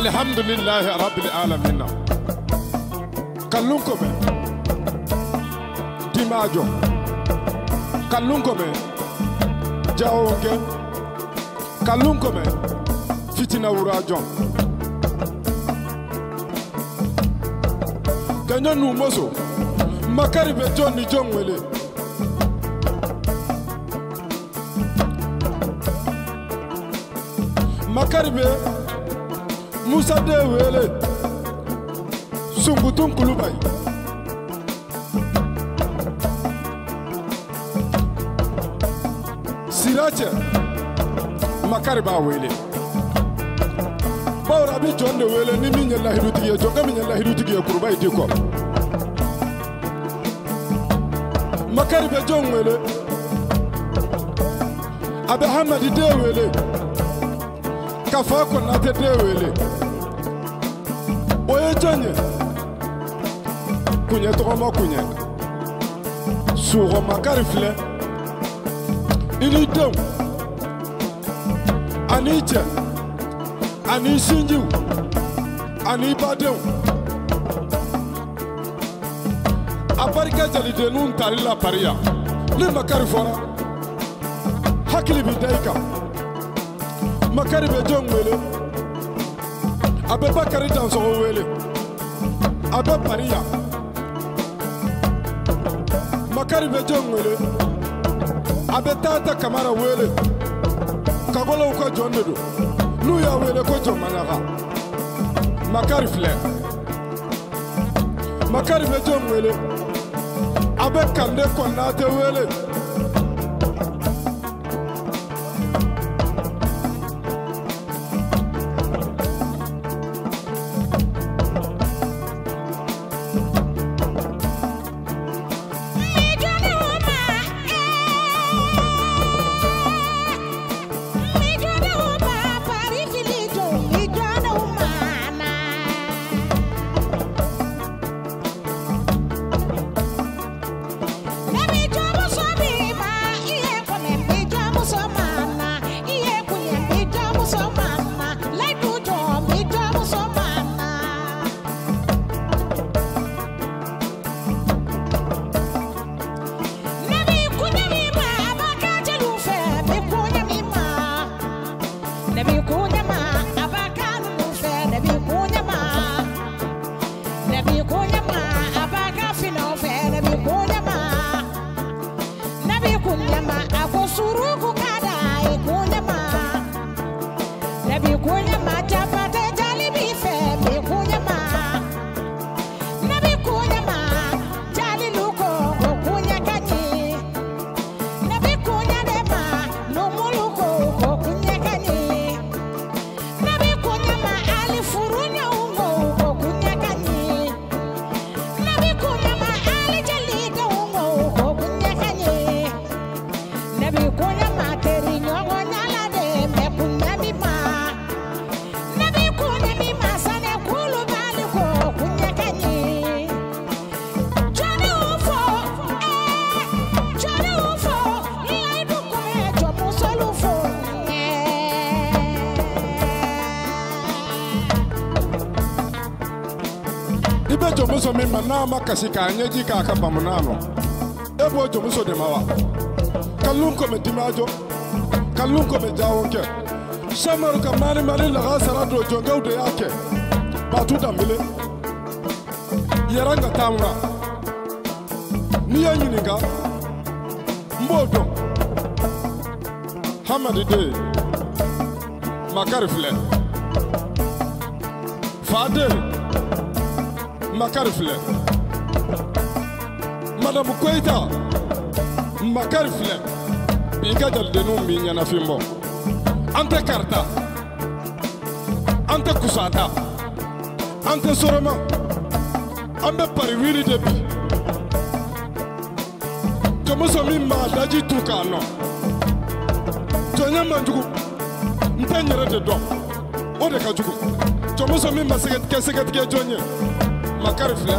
alhamdulillahi rabbil alamin kalunko me dimajo kalunko me jawonge kalunko me fitina wurajon ganyo numoso makari be jonni jongwele makari be Musa de wele Sungutun Kulubai Sirache Makari ba wele Bawra bi John de wele ni minya la hiruti jonga minya la hiruti kurubai diko Makari be John wele Abe Hamadi de wele Kafa ko na te de wele Oye Johnny Kunye tokoma kunye Suro Makari fle Ini dem Ani che Ani sinjiw Ani badem Aparika jalide nun tarila paria Ni Makari fora Hakili bidaika Makari be John wele Abe Bakari danso wele Abe Paria Makari be John wele Abe Tata Kamara wele Kagola uko John dedo Nuya wele ko John Manaka Makari fle Makari be John wele Abe Kande Konate wele Jomuso mi manama kasika anyeji ka akabamunano Ebo jomuso de mawa Kalunko me dimajo Kalunko me jawonke Shamaru kamani mali laga sarado jonga ude yake Batu dambile Yeranga tamra Niya nyininga Mbodo Hamadi de Makari fle Fade Makari fle Madame Kweita Makari fle Bika jalidenu minyana fimbo Ante karta Ante kusata Ante soroma Ambe pariwiri debi Jomuso mimma daji tukano Jonya manjugu Nte nyere de do Ode kajugu Jomuso mimma seget ke jonye Makari fle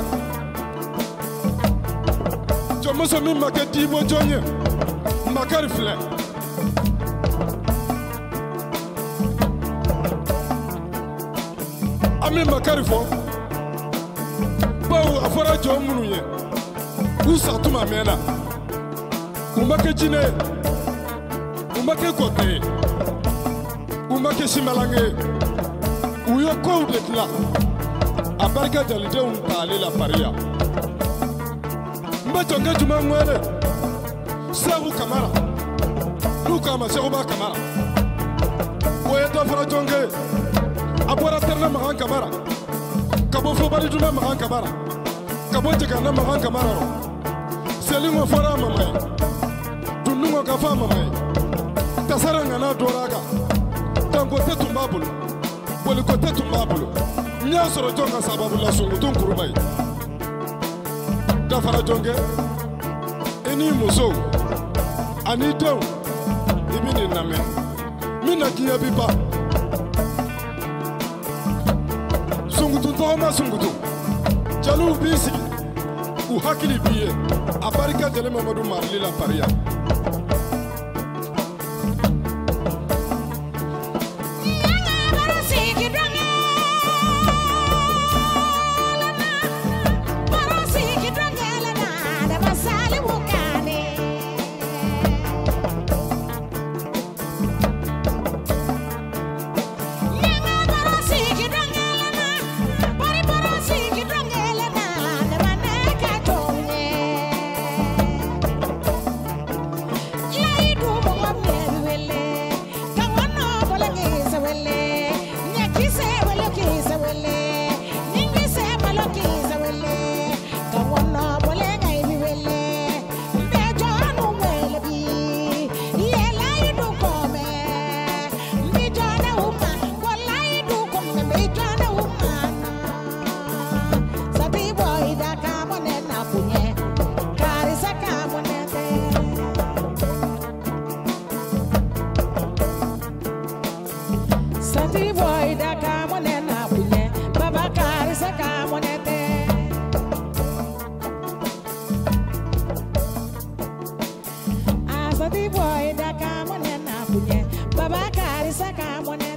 Jomuso mimma ke dibo jonye Makari fle ami makarifo bawo afara jo munuye usatuma mena umake jine umake kote umake shimalange uyo ko detla abarka jalide untale la paria mbatonge juma ngwele sabu kamara luka ma sabu kamara oye to fara jonge abora terna mahan kamara kabo fo bari juma mahan kamara kabo jigana mahan kamara selingo fara mamay tunungo kafa mamay tasaranga na doraga tango tetumbabulu boli ko tetumbabulu nya soro jonga sababu la sungu tun kurubay da fara jonge eni muso ani dew ibini name mina kiya biba sungutu toma sungutu jalu bisi u hakili biye abarika jele Mamadou Marli la paria Sati boy da kamone na punye baba karisa kamonete Sati boy da kamone na punye baba karisa kamonete